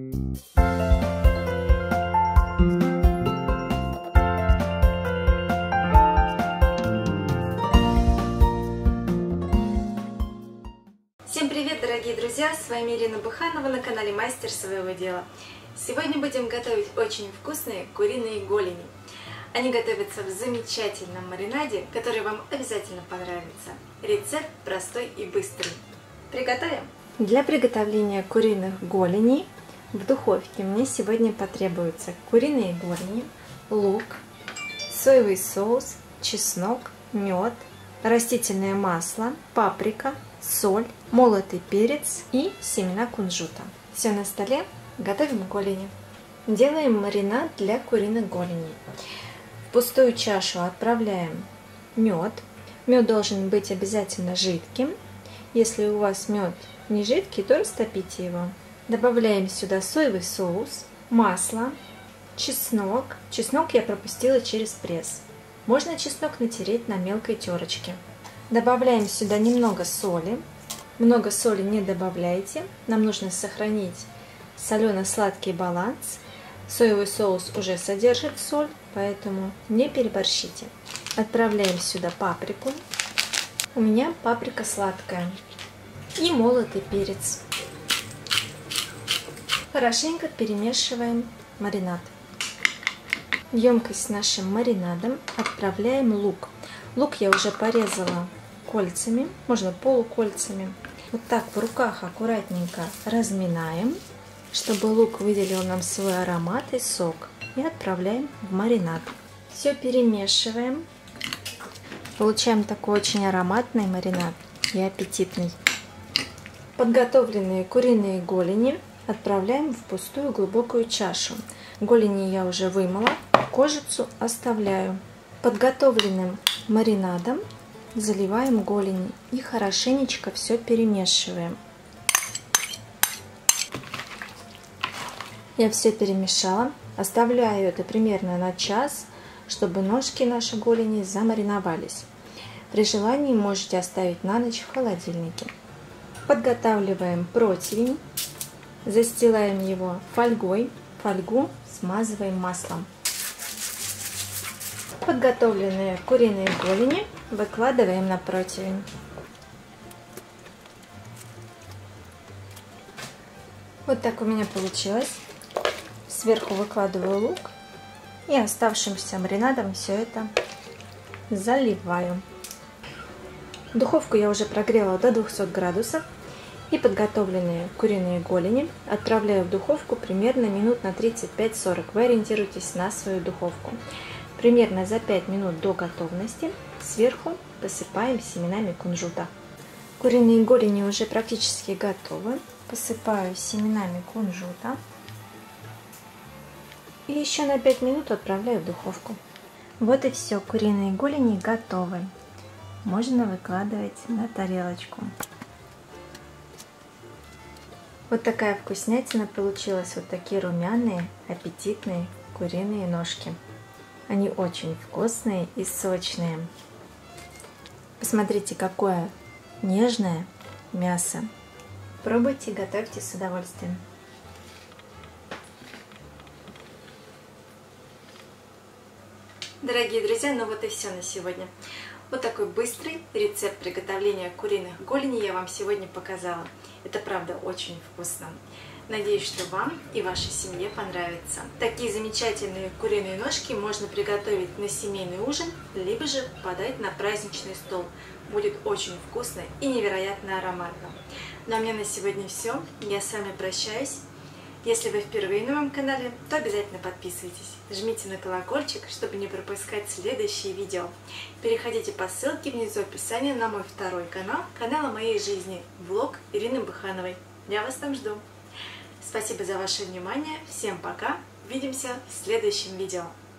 Всем привет, дорогие друзья! С вами Ирина Буханова на канале Мастер своего дела. Сегодня будем готовить очень вкусные куриные голени. Они готовятся в замечательном маринаде, который вам обязательно понравится. Рецепт простой и быстрый. Приготовим! Для приготовления куриных голеней в духовке мне сегодня потребуются куриные голени, лук, соевый соус, чеснок, мед, растительное масло, паприка, соль, молотый перец и семена кунжута. Все на столе, готовим голени. Делаем маринад для куриных голеней. В пустую чашу отправляем мед. Мед должен быть обязательно жидким. Если у вас мед не жидкий, то растопите его. Добавляем сюда соевый соус, масло, чеснок. Чеснок я пропустила через пресс. Можно чеснок натереть на мелкой терочке. Добавляем сюда немного соли. Много соли не добавляйте. Нам нужно сохранить солено-сладкий баланс. Соевый соус уже содержит соль, поэтому не переборщите. Отправляем сюда паприку. У меня паприка сладкая. И молотый перец. Хорошенько перемешиваем маринад. В емкость с нашим маринадом отправляем лук. Лук я уже порезала кольцами, можно полукольцами. Вот так в руках аккуратненько разминаем, чтобы лук выделил нам свой аромат и сок. И отправляем в маринад. Все перемешиваем. Получаем такой очень ароматный маринад и аппетитный. Подготовленные куриные голени отправляем в пустую глубокую чашу. Голени я уже вымыла, кожицу оставляю. Подготовленным маринадом заливаем голени и хорошенечко все перемешиваем. Я все перемешала, оставляю это примерно на час, чтобы ножки нашей голени замариновались. При желании можете оставить на ночь в холодильнике. Подготавливаем противень, застилаем его фольгой, фольгу смазываем маслом. Подготовленные куриные голени выкладываем на противень. Вот так у меня получилось. Сверху выкладываю лук и оставшимся маринадом все это заливаю. Духовку я уже прогрела до 200 градусов. И подготовленные куриные голени отправляю в духовку примерно минут на 35-40. Вы ориентируйтесь на свою духовку. Примерно за 5 минут до готовности сверху посыпаем семенами кунжута. Куриные голени уже практически готовы. Посыпаю семенами кунжута. И еще на 5 минут отправляю в духовку. Вот и все, куриные голени готовы. Можно выкладывать на тарелочку. Вот такая вкуснятина получилась. Вот такие румяные, аппетитные куриные ножки. Они очень вкусные и сочные. Посмотрите, какое нежное мясо. Пробуйте, готовьте с удовольствием. Дорогие друзья, ну вот и все на сегодня. Вот такой быстрый рецепт приготовления куриных голеней я вам сегодня показала. Это правда очень вкусно. Надеюсь, что вам и вашей семье понравится. Такие замечательные куриные ножки можно приготовить на семейный ужин, либо же подать на праздничный стол. Будет очень вкусно и невероятно ароматно. Ну а у меня на сегодня все. Я с вами прощаюсь. Если вы впервые на моем канале, то обязательно подписывайтесь. Жмите на колокольчик, чтобы не пропускать следующие видео. Переходите по ссылке внизу описания на мой второй канал, канал о моей жизни, влог Ирины Бухановой. Я вас там жду. Спасибо за ваше внимание. Всем пока. Увидимся в следующем видео.